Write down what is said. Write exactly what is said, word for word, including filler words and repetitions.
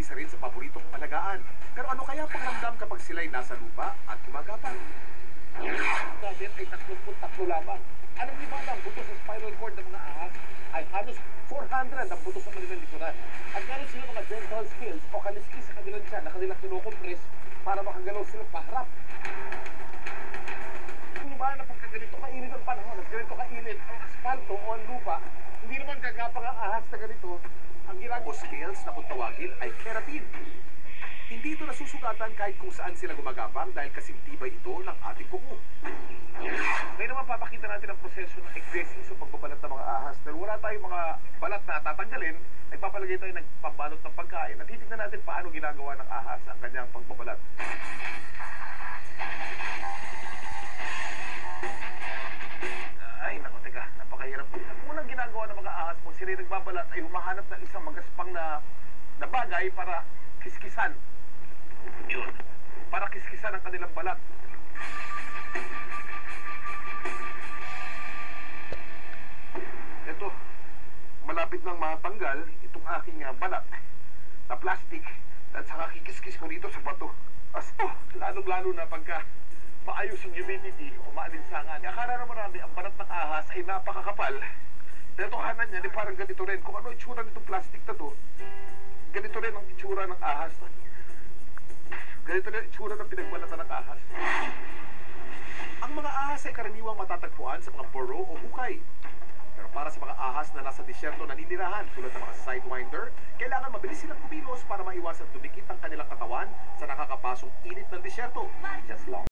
isa rin sa paborito kong alagaan. Pero ano kaya pakiramdam kapag sila'y nasa lupa at gumagapang? Natin ay tatlong tatlo lamang. Alam niyo ba na ang buto sa spinal cord ng mga ahas ay halos four hundred ang buto sa kanilang likuran. At meron sila mga dental skills o kaliskis sa kanilang tiyan na kanilang kinukompress para makagalaw sila paharap. Kung ba na pagka ganito kainit ang panahon at ganito kainit ang asfalto o ang lupa, hindi naman gagapang ang ahas na ganito. Ang O ginagawa scales na kung tawagin ay keratin. Hindi ito nasusugatan kahit kung saan sila gumagapang dahil kasintibay ito ng ating kuko. Ngayon naman papakita natin ang proseso ng exercise sa pagbabalat ng mga ahas. Dahil wala tayong mga balat na tatanggalin, ay papalagay tayo ng pambalot ng pagkain at titignan natin paano ginagawa ng ahas ang kanyang pagbabalat. Ay, naku, teka, napakahirap. Ang unang ginagawa ng mga ahas kung sila nagbabalat ay humahanap ng isang magaspang na, na bagay para kiskisan. Yun. Para kiskisan ang kanilang balat. Ito, malapit nang matanggal itong aking uh, balat na plastic at saka kikiskis ko dito sa bato. As oh, lalong-lalo na pagka maayos ang humidity o maalinsangan. Akala na marami ang balat ng ahas ay napakakapal. Totohanan niya, parang ganito rin. Kung ano itsura nitong plastic na to, ganito rin ang itsura ng ahas. Ganito rin ang itsura ng pinagbalatan ng ahas. Ang mga ahas ay karaniwang matatagpuan sa mga burrow o hukay. Pero para sa mga ahas na nasa disyerto naninirahan tulad ng mga sidewinder, kailangan mabilis silang kumilos para maiwasan dumikit ang kanilang katawan sa nakakapasong init ng disyerto. Just long.